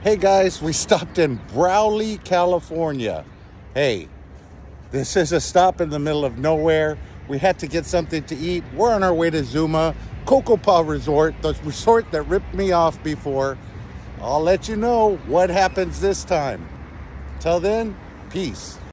Hey guys, we stopped in Brawley, California. Hey, this is a stop in the middle of nowhere. We had to get something to eat. We're on our way to Zuma, Coco Paw Resort, the resort that ripped me off before. I'll let you know what happens this time. Till then, peace.